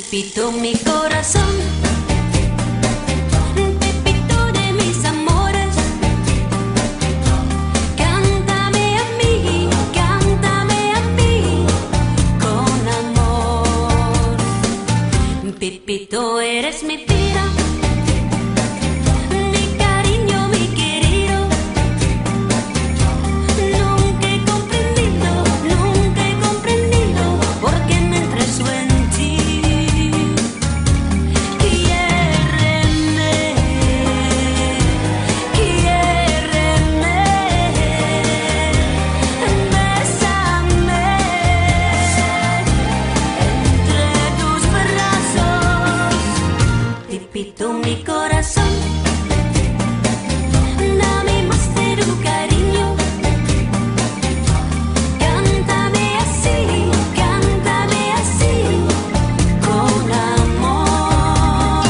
Pepito mi corazón, Pepito de mis amores, cántame a mí con amor. Pepito eres mi vida, mi cariño, mi querido. Nunca he comprendido por qué me entreso en ti. Pepito mi corazón, dame más de tu cariño. Cántame así con amor.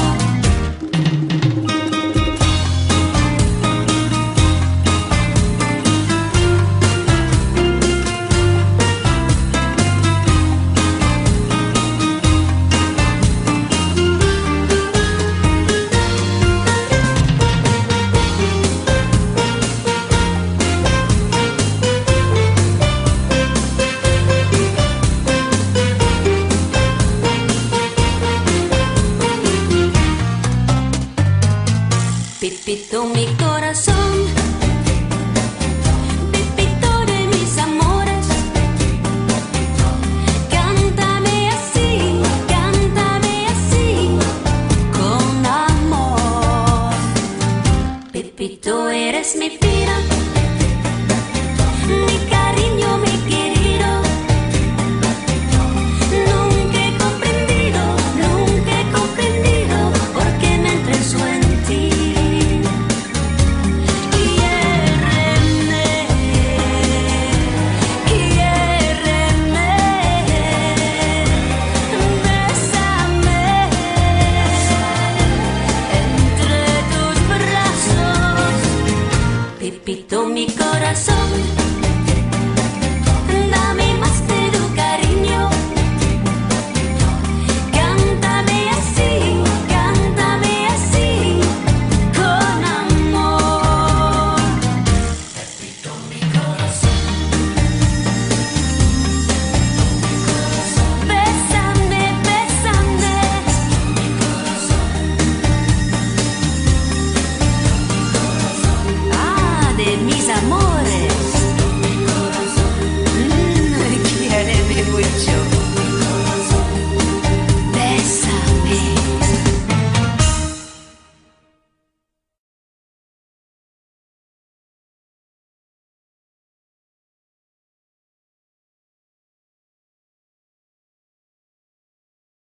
Pepito mi corazón, Pepito de mis amores, cántame así con amor. Pepito eres mi vida, mi cariño, mi querido. Nunca he comprendido por qué me entreso en ti. Pepito mi corazón.